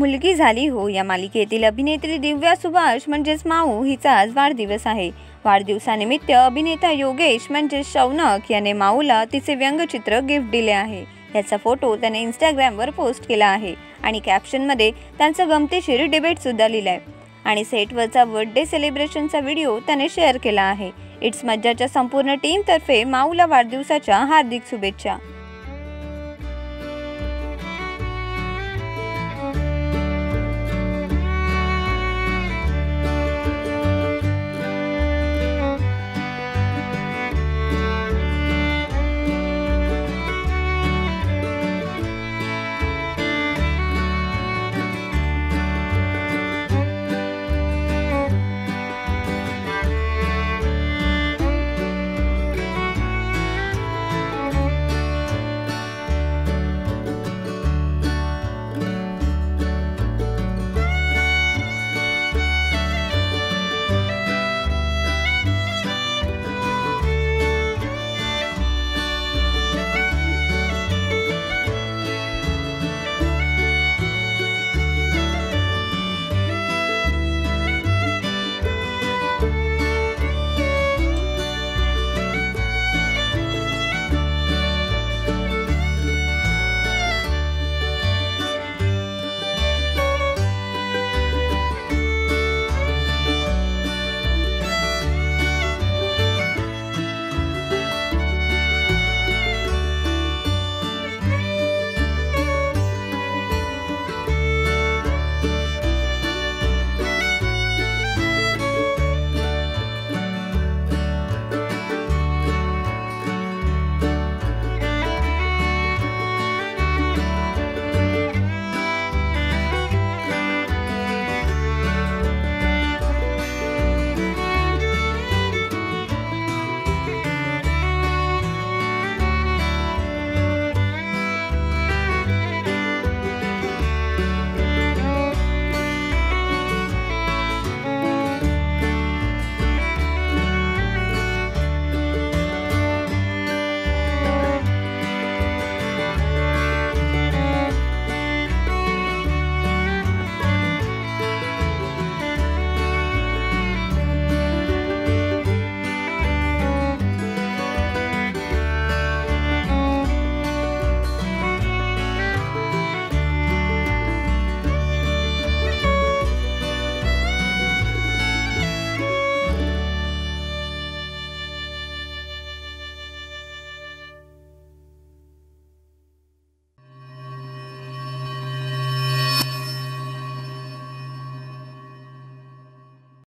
मुलगी झाली हो या मालिकेतील अभिनेत्री दिव्या सुभाष म्हणजेच माऊ हिचा आज वाढदिवस आहे। वाढदिवसानिमित्त अभिनेता योगेश म्हणजेच शौनक याने माऊला तिचे व्यंगचित्र गिफ्ट दिले आहे। याचा फोटो त्याने इंस्टाग्रामवर पोस्ट केला आहे आणि कॅप्शनमध्ये त्यांचा गमतीशीर डिबेट सुद्धा लिहिलाय आणि सेटवरचा बर्थडे सेलिब्रेशनचा व्हिडिओ त्याने शेअर केला आहे। इट्स मज्जाच्या संपूर्ण टीमतर्फे माऊला वाढदिवसाच्या हार्दिक शुभेच्छा।